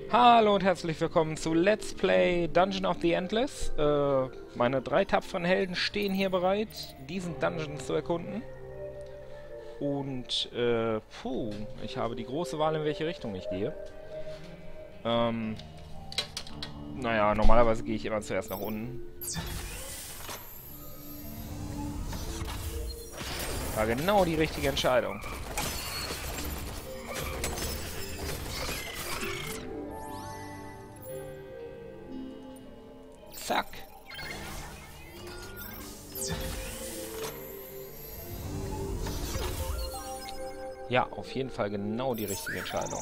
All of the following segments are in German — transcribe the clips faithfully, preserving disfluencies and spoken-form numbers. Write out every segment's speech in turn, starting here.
Hallo und herzlich willkommen zu Let's Play Dungeon of the Endless. Äh, meine drei tapferen Helden stehen hier bereit, diesen Dungeon zu erkunden. Und, äh, puh, ich habe die große Wahl, in welche Richtung ich gehe. Ähm, naja, normalerweise gehe ich immer zuerst nach unten. War genau die richtige Entscheidung. Zack. Ja, auf jeden Fall genau die richtige Entscheidung.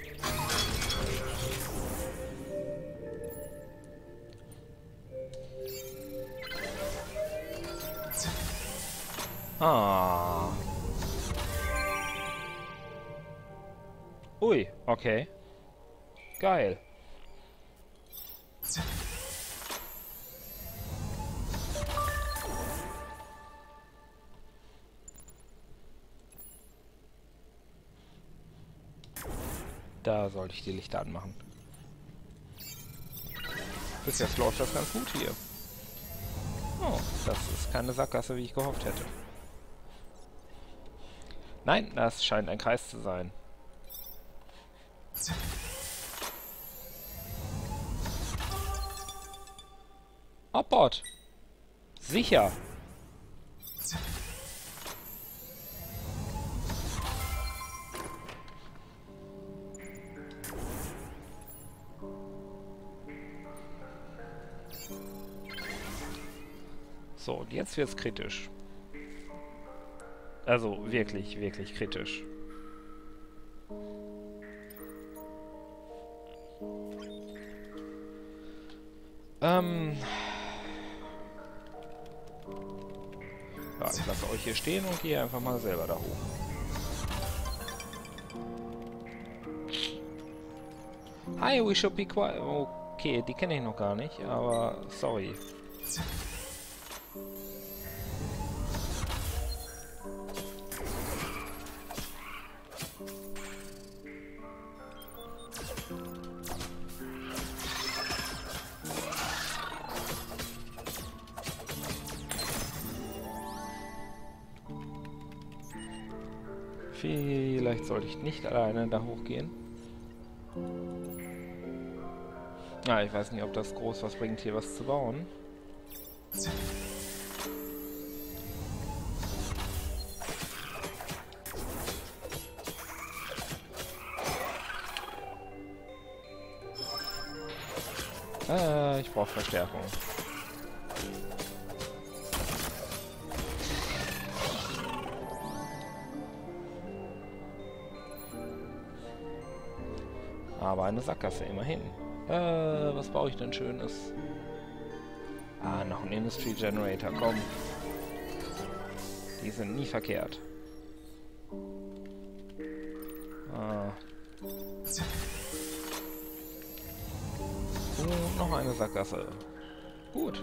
Ah. Ui, okay. Geil. Da sollte ich die Lichter anmachen. Bis jetzt läuft das ganz gut hier. Oh, das ist keine Sackgasse, wie ich gehofft hätte. Nein, das scheint ein Kreis zu sein. Hopport! Sicher! So, und jetzt wird's kritisch. Also wirklich, wirklich kritisch. Ähm... Ja, ich lasse euch hier stehen und gehe einfach mal selber da hoch. Hi, we should be quiet. Okay, die kenne ich noch gar nicht, aber sorry. Vielleicht sollte ich nicht alleine da hochgehen. Ja, ich weiß nicht, ob das groß was bringt, hier was zu bauen. Äh, ich brauche Verstärkung. Aber eine Sackgasse, immerhin. Äh, was baue ich denn Schönes? Ah, noch ein Industry Generator, komm. Die sind nie verkehrt. Ah. Und noch eine Sackgasse. Gut.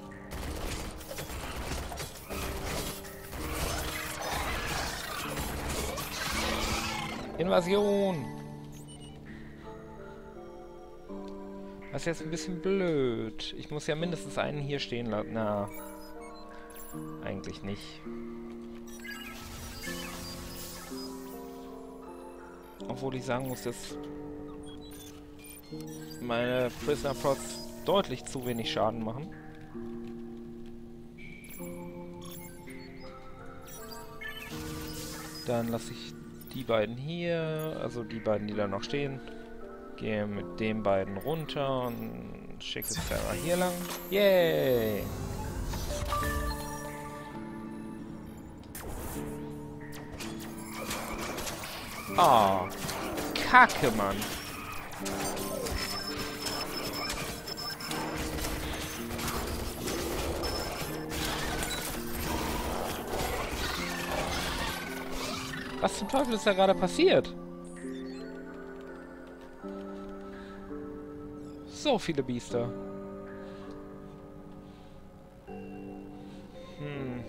Invasion! Das ist jetzt ein bisschen blöd. Ich muss ja mindestens einen hier stehen lassen. Na, eigentlich nicht. Obwohl ich sagen muss, dass meine Prisoner Prods deutlich zu wenig Schaden machen. Dann lasse ich die beiden hier, also die beiden, die da noch stehen. Gehe mit den beiden runter und schicke Sarah hier lang. Yay! Ah, oh, Kacke, Mann. Was zum Teufel ist da gerade passiert? So viele Biester. Hm.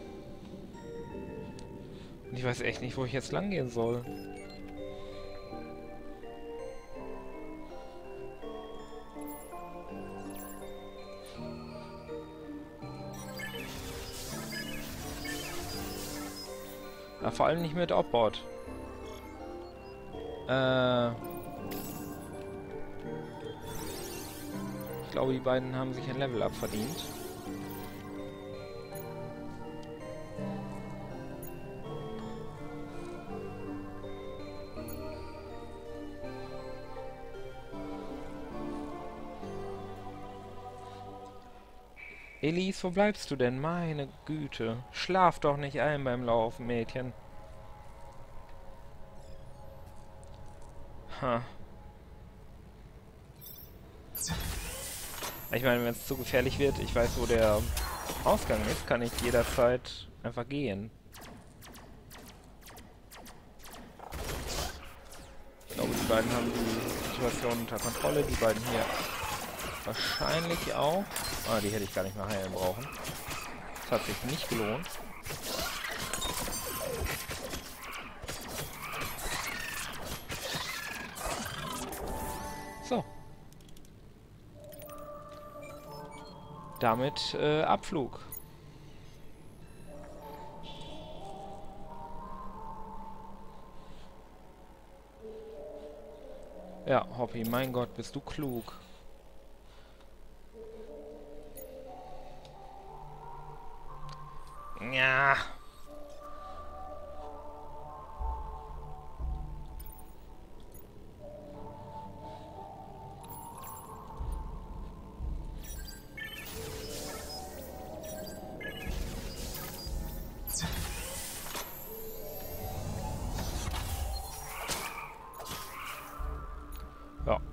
Ich weiß echt nicht, wo ich jetzt lang gehen soll. Ja, vor allem nicht mit Obbot. Äh... Ich glaube, die beiden haben sich ein Level-Up verdient. Elise, wo bleibst du denn? Meine Güte. Schlaf doch nicht ein beim Laufen, Mädchen. Ha. Ich meine, wenn es zu gefährlich wird, ich weiß, wo der Ausgang ist, kann ich jederzeit einfach gehen. Ich glaube, die beiden haben die Situation unter Kontrolle. Die beiden hier wahrscheinlich auch. Ah, die hätte ich gar nicht mehr heilen brauchen. Das hat sich nicht gelohnt. So. Damit äh, Abflug. Ja, Hoppy, mein Gott, bist du klug. Ja. Ja.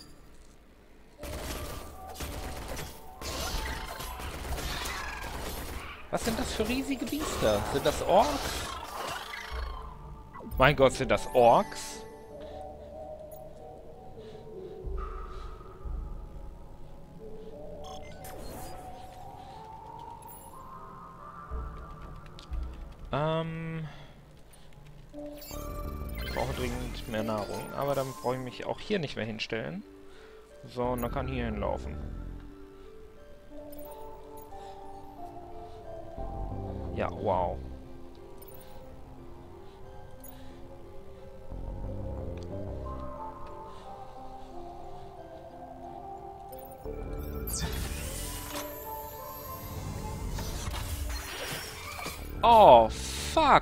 Was sind das für riesige Biester? Sind das Orks? Mein Gott, sind das Orks? Ähm... Ich brauche dringend mehr Nahrung, aber dann brauche ich mich auch hier nicht mehr hinstellen. So, und dann kann hier hinlaufen. Ja, wow. Oh, fuck.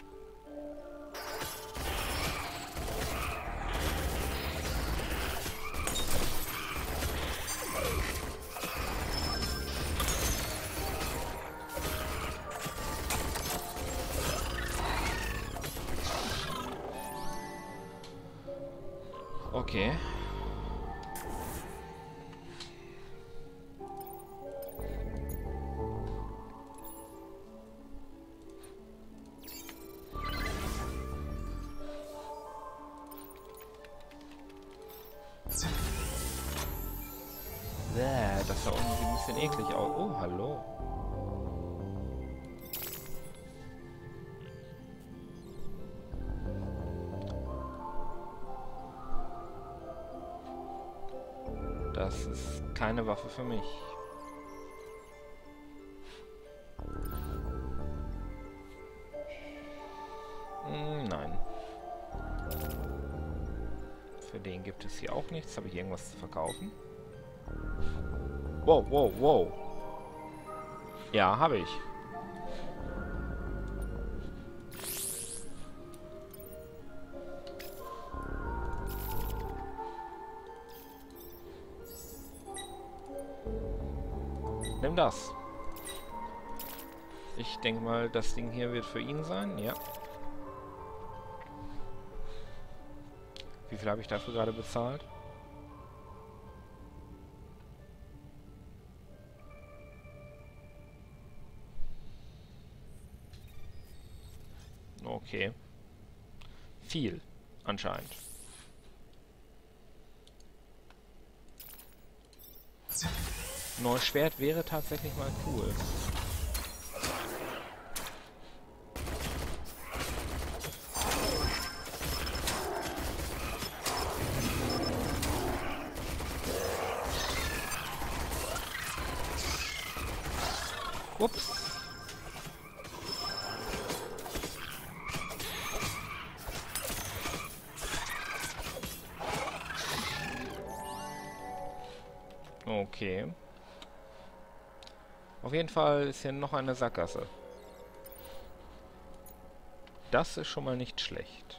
Okay. Bäh, das sah irgendwie ein bisschen eklig aus. Oh, hallo. Das ist keine Waffe für mich. Hm, nein. Für den gibt es hier auch nichts. Habe ich irgendwas zu verkaufen? Wow, wow, wow. Ja, habe ich. Nimm das. Ich denke mal, das Ding hier wird für ihn sein. Ja. Wie viel habe ich dafür gerade bezahlt? Okay. Viel, anscheinend. Neues Schwert wäre tatsächlich mal cool. Ups. Okay. Auf jeden Fall ist hier noch eine Sackgasse. Das ist schon mal nicht schlecht.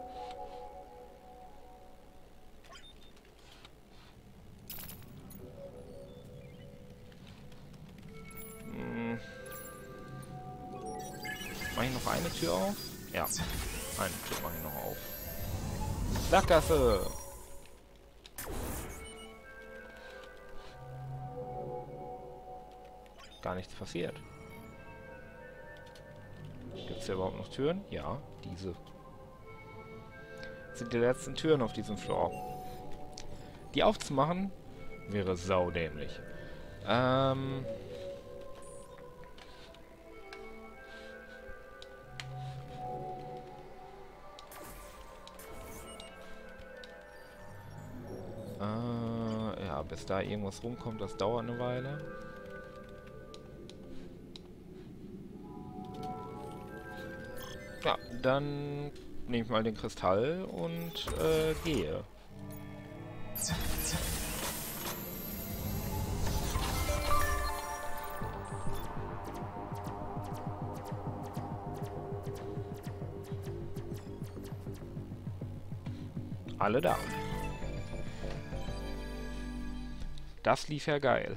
Hm. Mache ich noch eine Tür auf? Ja. Eine Tür mache ich noch auf. Sackgasse! Gar nichts passiert. Gibt es hier überhaupt noch Türen? Ja, diese. Das sind die letzten Türen auf diesem Floor. Die aufzumachen, wäre saudämlich. Ähm... Äh, ja, bis da irgendwas rumkommt, das dauert eine Weile. Ja, dann nehme ich mal den Kristall und äh, gehe. Alle da. Das lief ja geil.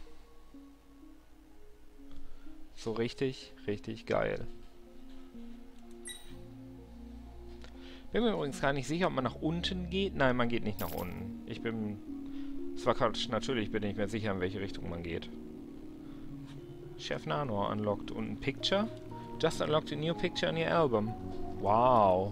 So richtig, richtig geil. Bin mir übrigens gar nicht sicher, ob man nach unten geht. Nein, man geht nicht nach unten. Ich bin... Es war Quatsch, natürlich bin ich nicht mehr sicher, in welche Richtung man geht. Chef Nanor unlocked. Und ein Picture? Just unlocked a new picture in your album. Wow.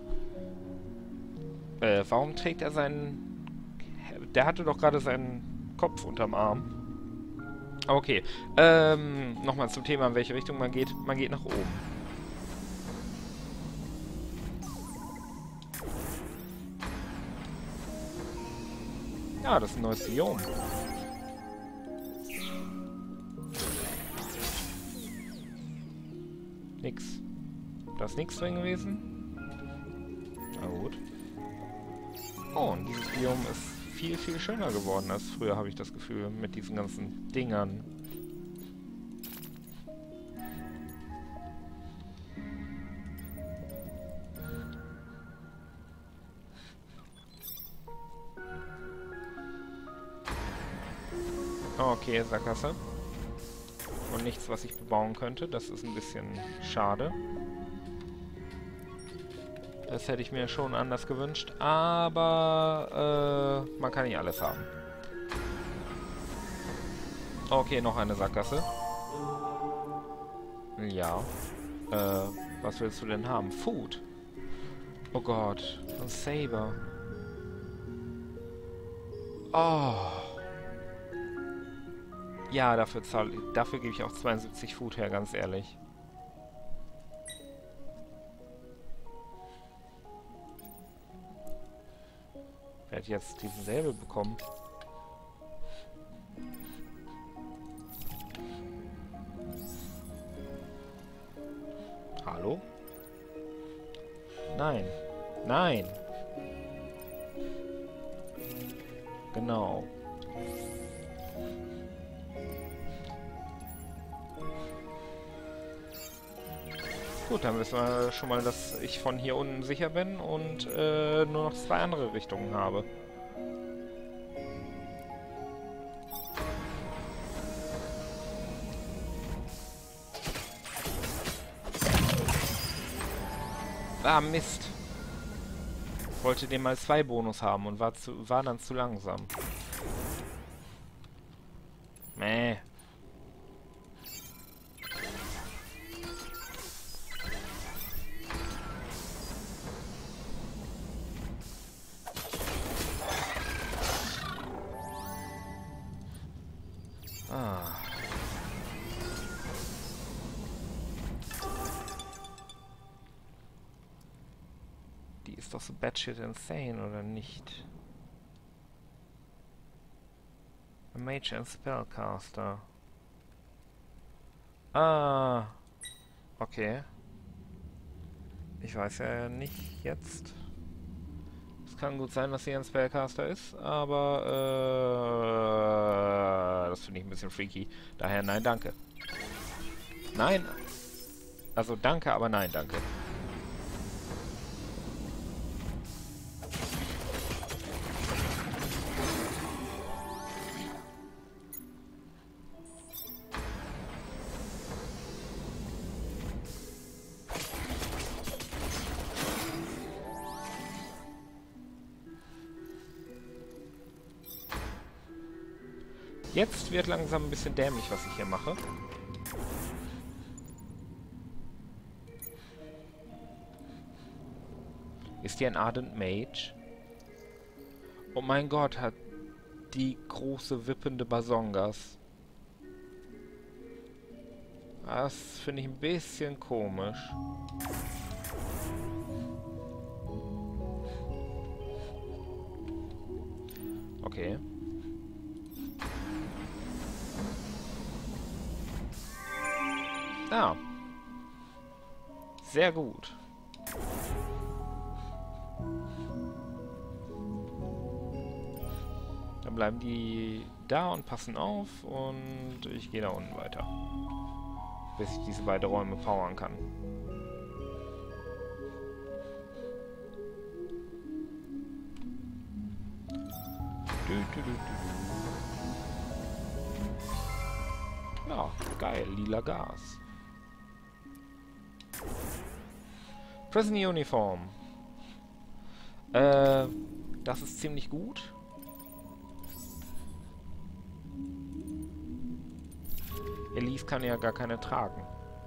Äh, warum trägt er seinen... Der hatte doch gerade seinen Kopf unterm Arm. Okay. Ähm, nochmal zum Thema, in welche Richtung man geht. Man geht nach oben. Ja, das ist ein neues Biom. Nix. Da ist nichts drin gewesen. Na gut. Oh, und dieses Biom ist viel, viel schöner geworden als früher, habe ich das Gefühl, mit diesen ganzen Dingern. Okay, Sackgasse. Und nichts, was ich bebauen könnte. Das ist ein bisschen schade. Das hätte ich mir schon anders gewünscht. Aber äh, man kann nicht alles haben. Okay, noch eine Sackgasse. Ja. Äh, was willst du denn haben? Food. Oh Gott. Ein Saber. Oh. Ja, dafür zahle dafür gebe ich auch zweiundsiebzig Food her, ganz ehrlich. Wer hat jetzt diesen Säbel bekommen? Hallo? Nein. Nein. Genau. Gut, dann wissen wir schon mal, dass ich von hier unten sicher bin und äh, nur noch zwei andere Richtungen habe. Ah, Mist. Ich wollte den mal zwei Bonus haben und war, zu, war dann zu langsam. Mäh. Ah. Die ist doch so batshit insane, oder nicht? A Mage and Spellcaster. Ah. Okay. Ich weiß ja nicht jetzt. Das kann gut sein, dass hier ein Spellcaster ist, aber äh, das finde ich ein bisschen freaky. Daher nein, danke. Nein. Also danke, aber nein, danke. Jetzt wird langsam ein bisschen dämlich, was ich hier mache. Ist hier ein Ardent Mage? Oh mein Gott, hat die große wippende Basongas. Das finde ich ein bisschen komisch. Okay. Ah. Sehr gut. Dann bleiben die da und passen auf und ich gehe da unten weiter. Bis ich diese beiden Räume powern kann. Du, du, du, du. Ja, geil, lila Gas. Prison Uniform. Äh, das ist ziemlich gut. Elise kann ja gar keine tragen.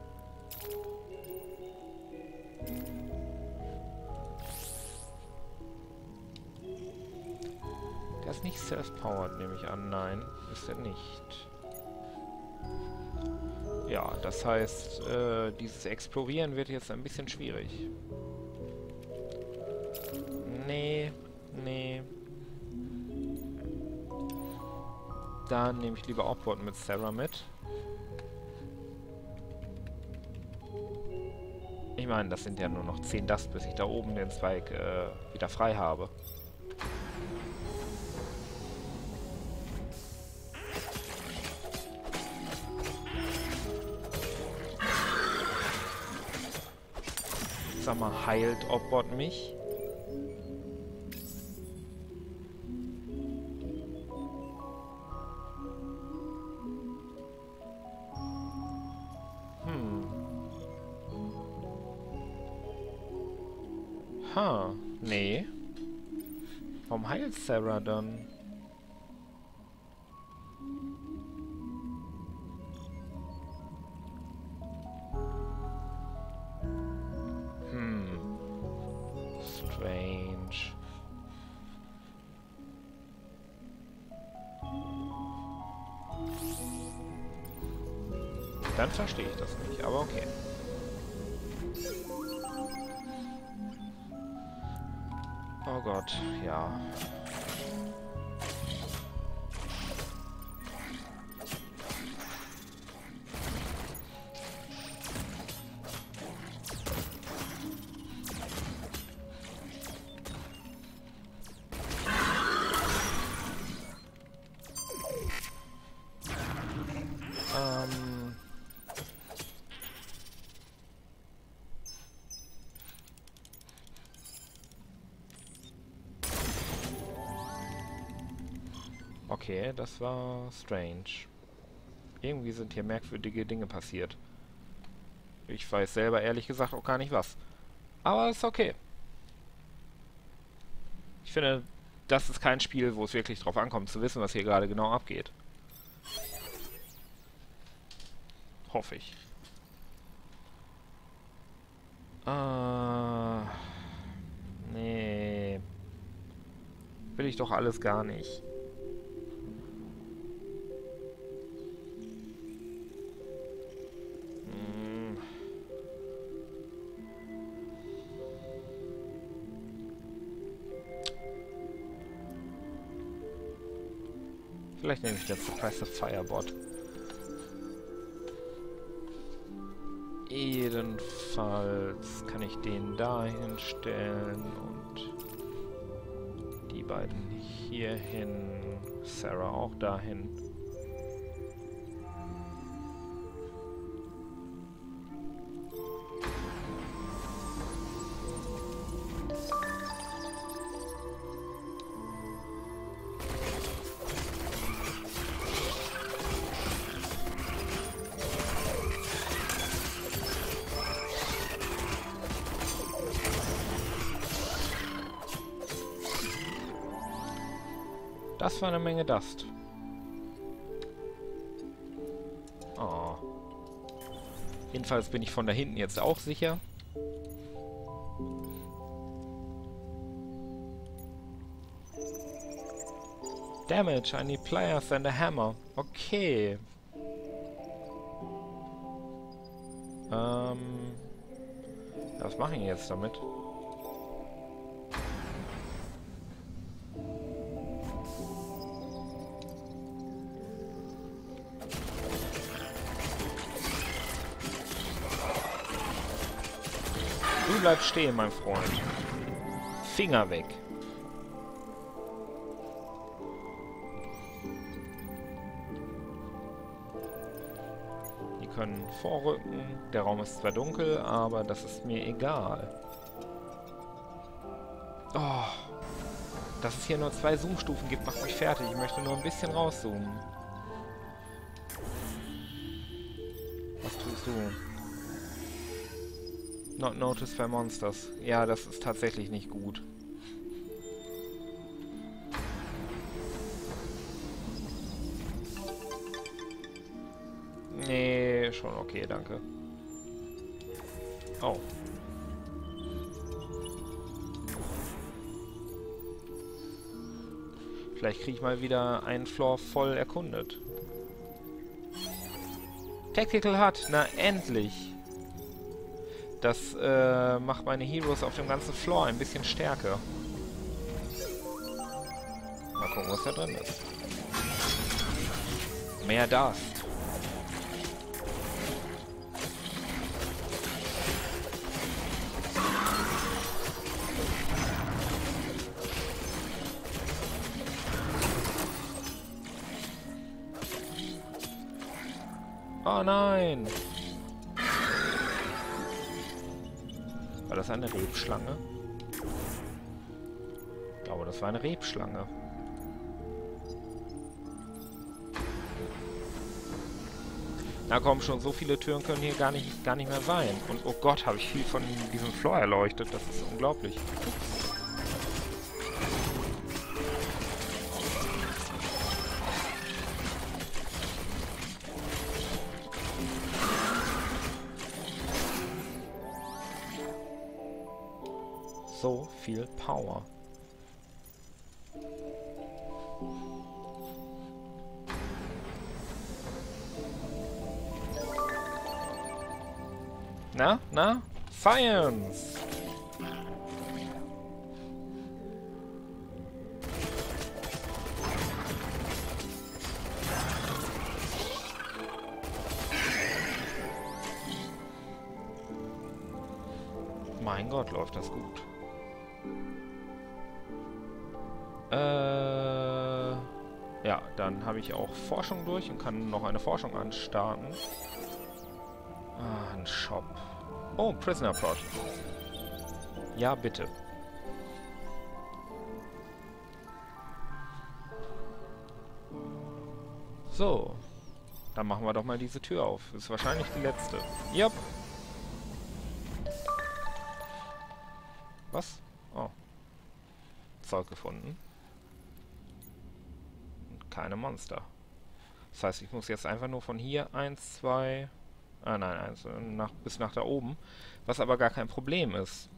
Der ist nicht self-powered, nehme ich an. Nein, ist er nicht. Ja, das heißt, äh, dieses Explorieren wird jetzt ein bisschen schwierig. Nee, nee. Dann nehme ich lieber Outboard mit Sarah mit. Ich meine, das sind ja nur noch zehn Dust, bis ich da oben den Zweig äh, wieder frei habe. Sag mal, heilt Outboard mich? Ha, nee. Warum heilt Sarah dann? Hm. Strange. Dann verstehe ich das nicht, aber okay. Oh Gott, ja. Ähm... Okay, das war strange. Irgendwie sind hier merkwürdige Dinge passiert. Ich weiß selber ehrlich gesagt auch gar nicht was. Aber ist okay. Ich finde, das ist kein Spiel, wo es wirklich drauf ankommt, zu wissen, was hier gerade genau abgeht. Hoffe ich. Ah... Nee. Will ich doch alles gar nicht. Vielleicht nehme ich den Suppressive Firebot. Jedenfalls kann ich den da hinstellen und... beiden hier hin. Sarah auch dahin. Das war eine Menge Dust. Oh. Jedenfalls bin ich von da hinten jetzt auch sicher. Damage, I need pliers and a hammer. Okay. Ähm. Ja, was mache ich jetzt damit? Du bleibst stehen, mein Freund. Finger weg. Die können vorrücken. Der Raum ist zwar dunkel, aber das ist mir egal. Oh. Dass es hier nur zwei Zoom-Stufen gibt, macht mich fertig. Ich möchte nur ein bisschen rauszoomen. Was tust du? Not noticed by monsters. Ja, das ist tatsächlich nicht gut. Nee, schon okay, danke. Oh. Vielleicht kriege ich mal wieder einen Floor voll erkundet. Tactical Hut, na endlich! Das äh, macht meine Heroes auf dem ganzen Floor ein bisschen stärker. Mal gucken, was da drin ist. Mehr Dust. Oh nein! War das eine Rebschlange? Ich glaube, das war eine Rebschlange. Na komm schon, so viele Türen können hier gar nicht, gar nicht mehr sein. Und oh Gott, habe ich viel von diesem Floor erleuchtet. Das ist unglaublich. So viel Power. Na, na? Science! Mein Gott, läuft das gut. Äh, ja, dann habe ich auch Forschung durch und kann noch eine Forschung anstarten. Ah, ein Shop. Oh, Prisoner Prod. Ja, bitte. So. Dann machen wir doch mal diese Tür auf. Ist wahrscheinlich die letzte. Yep. Was? Oh. Zeug gefunden. Keine Monster. Das heißt, ich muss jetzt einfach nur von hier eins, zwei... Ah nein, eins, nach, bis nach da oben. Was aber gar kein Problem ist.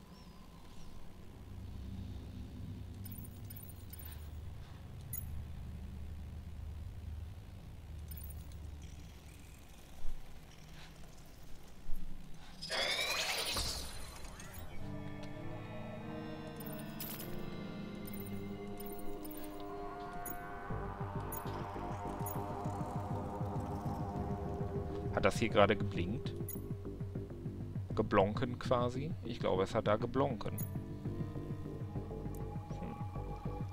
Hat das hier gerade geblinkt? Geblonken quasi? Ich glaube, es hat da geblonken. Hm.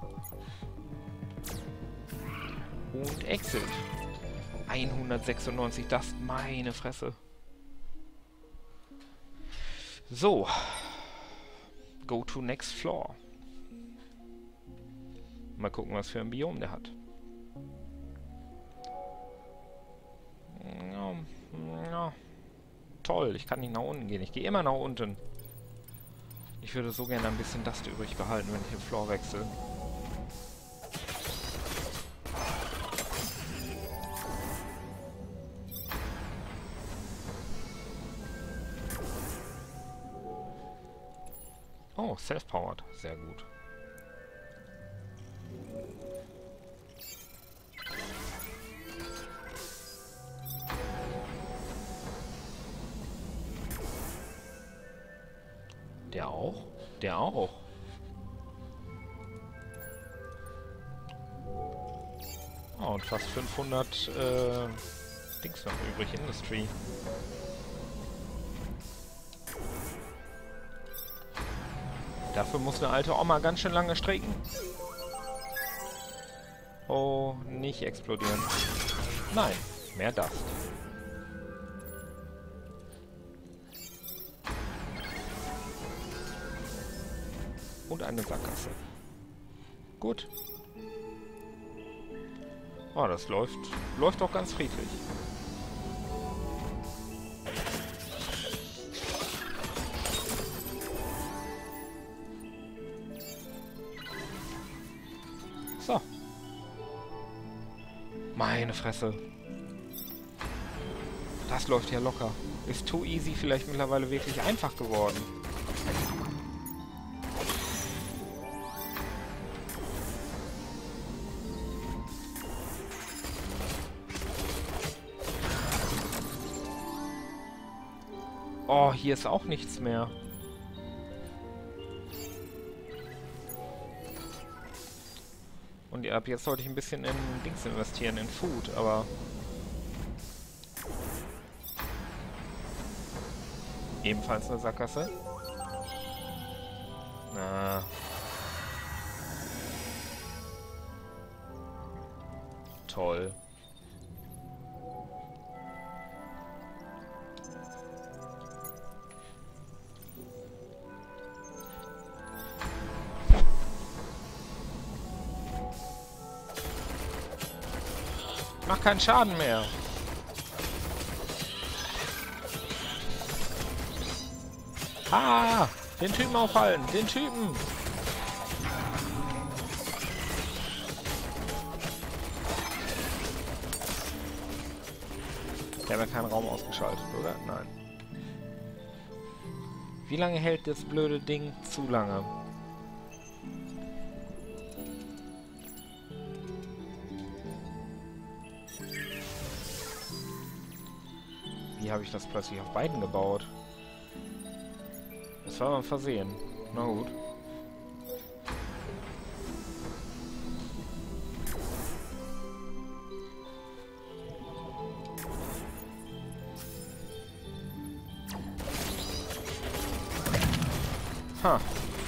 Und Exit. hundertsechsundneunzig Dust, meine Fresse. So. Go to next floor. Mal gucken, was für ein Biom der hat. Ja, ja. Toll, ich kann nicht nach unten gehen. Ich gehe immer nach unten. Ich würde so gerne ein bisschen Dust übrig behalten, wenn ich den Floor wechsle. Oh, self-powered. Sehr gut. Der auch? Der auch. Oh, und fast fünfhundert äh, Dings noch übrig. Industry. Dafür muss eine alte Oma ganz schön lange strecken. Oh, nicht explodieren. Nein, mehr Dust. Und eine Sackgasse. Gut. Oh, das läuft, läuft doch ganz friedlich. So. Meine Fresse. Das läuft ja locker. Ist Too Easy vielleicht mittlerweile wirklich einfach geworden? Oh, hier ist auch nichts mehr. Und ab jetzt sollte ich ein bisschen in Dings investieren, in Food, aber... Ebenfalls eine Sackgasse. Na. Toll. Mach keinen Schaden mehr. Ah, den Typen aufhalten, den Typen. Der hat ja keinen Raum ausgeschaltet, oder? Nein. Wie lange hält das blöde Ding zu lange? Wie habe ich das plötzlich auf beiden gebaut? Das war mal ein Versehen. Na gut. Ha.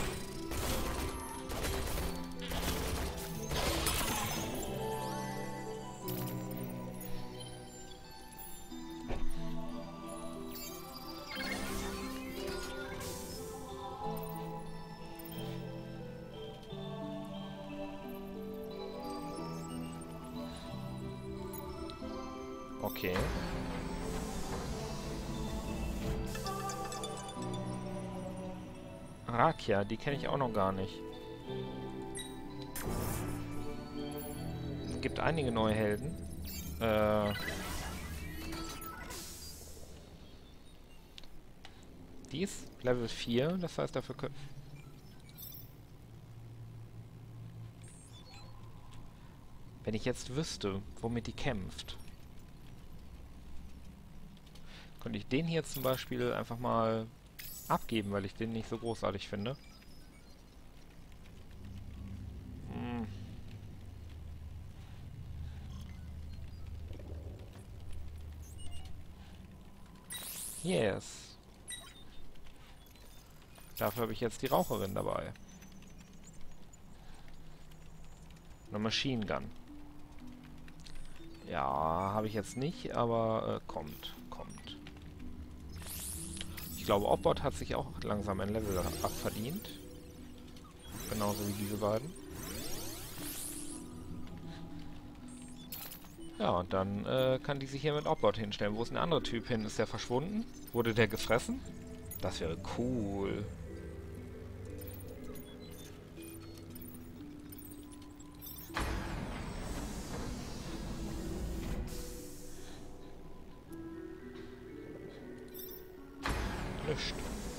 Okay. Rakia, die kenne ich auch noch gar nicht. Es gibt einige neue Helden. Äh... Die ist Level vier, das heißt dafür können... Wenn ich jetzt wüsste, womit die kämpft, könnte ich den hier zum Beispiel einfach mal abgeben, weil ich den nicht so großartig finde. Hm. Yes. Dafür habe ich jetzt die Raucherin dabei. Eine Machine Gun. Ja, habe ich jetzt nicht, aber äh, kommt, kommt. Ich glaube, Obbot hat sich auch langsam ein Level abverdient. Genauso wie diese beiden. Ja, und dann äh, kann die sich hier mit Obbot hinstellen. Wo ist ein anderer Typ hin? Ist der verschwunden? Wurde der gefressen? Das wäre cool. Nicht.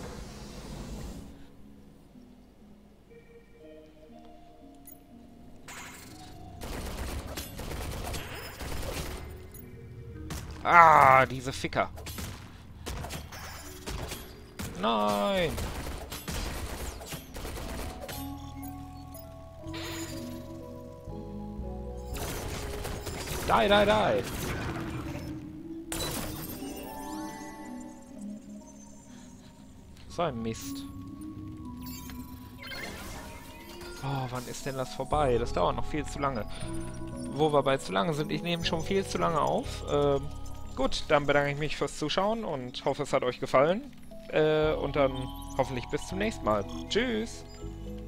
Ah, diese Ficker. Nein. Die, die, die. So ein Mist. Oh, wann ist denn das vorbei? Das dauert noch viel zu lange. Wo wir bei zu lange sind, ich nehme schon viel zu lange auf. Ähm, gut, dann bedanke ich mich fürs Zuschauen und hoffe, es hat euch gefallen. Äh, und dann hoffentlich bis zum nächsten Mal. Tschüss!